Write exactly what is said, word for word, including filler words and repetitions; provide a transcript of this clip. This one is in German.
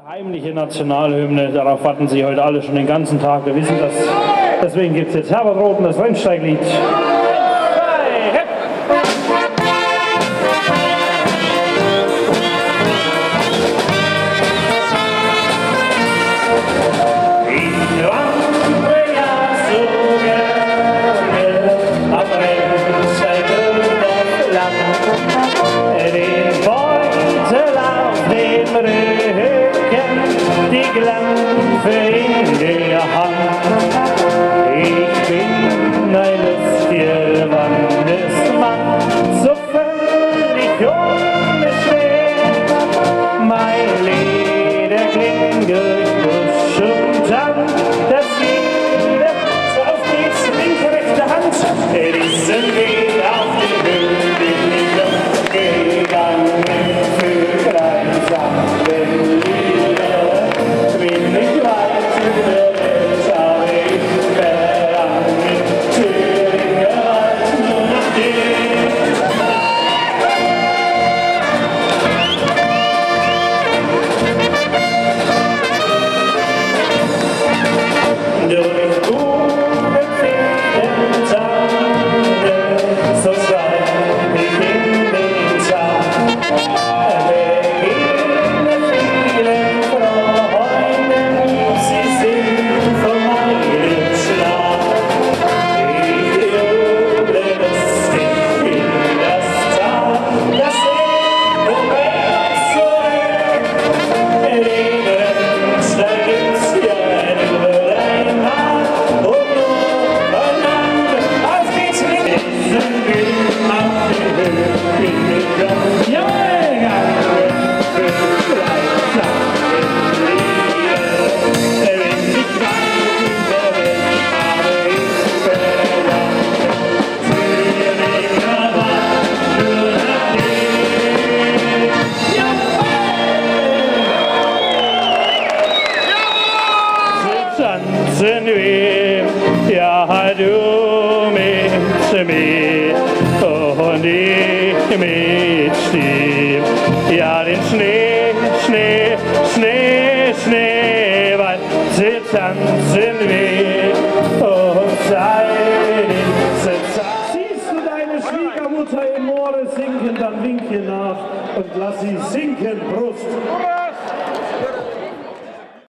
Heimliche Nationalhymne, darauf warten Sie heute alle schon den ganzen Tag, wir wissen das. Deswegen gibt es jetzt Herbert Roth und das Rennsteiglied. Die Glanze in der Hand. Ich bin ein lustiger Wandersmann, so völlig ohne Schwer. Mein Leder klingt durch Busch und Sand, das Lied, so auf geht's, linke, rechte Hand. Diesen Weg auf die Höhe bin ich noch gegangen für gleichsam. Tanzen wir, ja du mit mir und ich mit dir. Ja den Schnee, Schnee, Schnee, Schneewald, sie tanzen wir und sei diese Zeit. Siehst du deine Schwiegermutter im Moore sinken, dann winke nach und lass sie sinken, Brust.